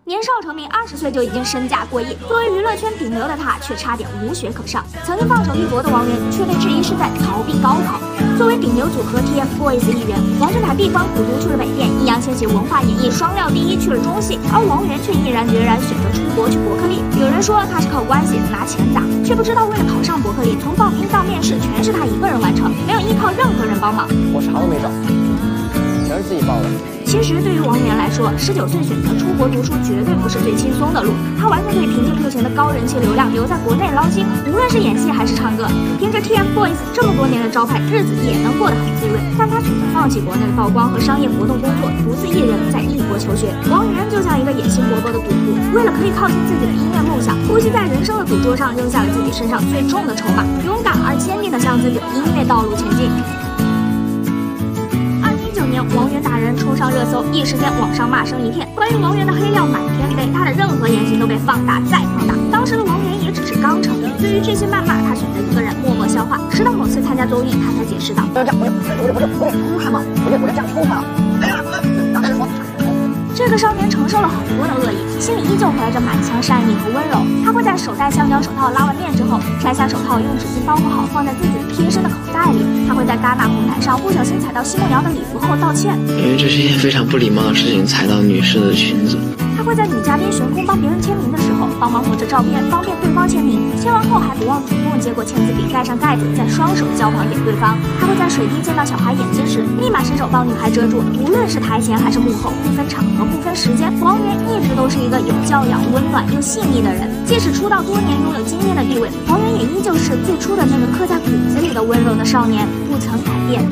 年少成名，20岁就已经身价过亿。作为娱乐圈顶流的他，却差点无学可上。曾经放手一搏的王源，却被质疑是在逃避高考。作为顶流组合 TFBOYS 一员，王俊凯闭关苦读去了北电，易烊千玺文化演艺双料第一去了中戏，而王源却毅然决然选择出国去伯克利。有人说他是靠关系拿钱砸，却不知道为了考上伯克利，从报名到面试全是他一个人完成，没有依靠任何人帮忙。 我啥都没找，全是自己报的。 其实对于王源来说，19岁选择出国读书绝对不是最轻松的路，他完全可以凭借目前的高人气流量留在国内捞金，无论是演戏还是唱歌，凭着 TFBOYS 这么多年的招牌，日子也能过得很滋润。但他选择放弃国内的曝光和商业活动工作，独自一人在异国求学。王源就像一个野心勃勃的赌徒，为了可以靠近自己的音乐梦想，不惜在人生的赌桌上扔下了自己身上最重的筹码，勇敢而坚定地向自己的音乐道路前进。王源打人冲上热搜，一时间网上骂声一片。关于王源的黑料满天飞，他的任何言行都被放大再放大。当时的王源也只是刚成名，对于这些谩骂，他选择一个人默默消化。直到某次参加综艺，他才解释道：“ 我得出他吗？我得这样抽他。当时说。” 这个少年承受了很多的恶意，心里依旧怀着满腔善意和温柔。他会在手戴橡胶手套拉完面之后，摘下手套，用纸巾包裹好，放在自己的贴身的口袋里。他会在戛纳红毯上不小心踩到奚梦瑶的礼服后道歉， 因为这是一件非常不礼貌的事情，踩到女士的裙子。 他会在女嘉宾悬空帮别人签名的时候，帮忙扶着照片，方便对方签名。签完后还不忘主动接过签字笔，盖上盖子，再双手交还给对方。他会在水滴溅到小孩眼睛时，立马伸手帮女孩遮住。无论是台前还是幕后，不分场合不分时间，王源一直都是一个有教养、温暖又细腻的人。即使出道多年，拥有惊艳的地位，王源也依旧是最初的那个刻在骨子里的温柔的少年，不曾改变。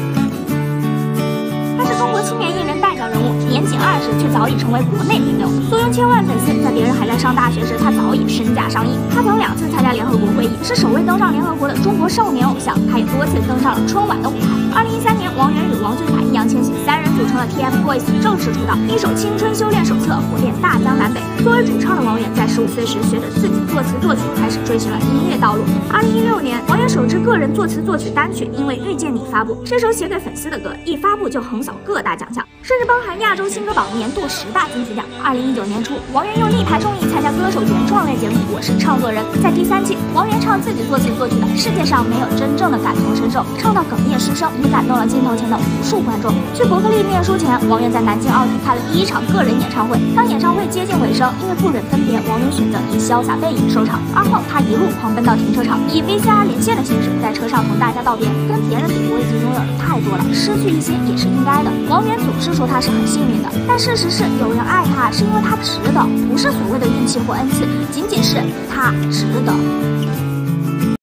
他是中国青年艺人代表人物，年仅20却早已成为国内顶流，坐拥千万粉丝。在别人还在上大学时，他早已身价上亿。他曾2次参加联合国会议，是首位登上联合国的中国少年偶像。他也多次登上了春晚的舞台。2013年，王源与王俊凯、易烊千玺3人组成了 TFBOYS， 正式出道。一首《青春修炼手册》火遍大江南北。作为主唱的王源，在15岁时学着自己作词作曲，开始追寻了音乐道路。2016年，王源首支个人作词作曲单曲《因为遇见你》发布。这首写给粉丝的歌一发布就横扫各大奖项，甚至包含亚洲新歌榜年度10大金曲奖。2019年初，王源又力排众议参加歌手原创类节目《我是唱作人》。在第3季，王源唱自己作词作曲的《世界上没有真正的感同身受》，唱到哽咽失声，也感动了镜头前的无数观众。去伯克利念书前，王源在南京奥体开了第1场个人演唱会。当演唱会接近尾声，因为不忍分别，王源选择以潇洒背影收场。而后他一路狂奔到停车场，以 VCR 连线的形式在车上同大家道别。跟别人比，我已经拥有的太多了，失去一些也是应该的。王源总是说他是很幸运的，但事实是，有人爱他是因为他值得，不是所谓的运气或恩赐，仅仅是他值得。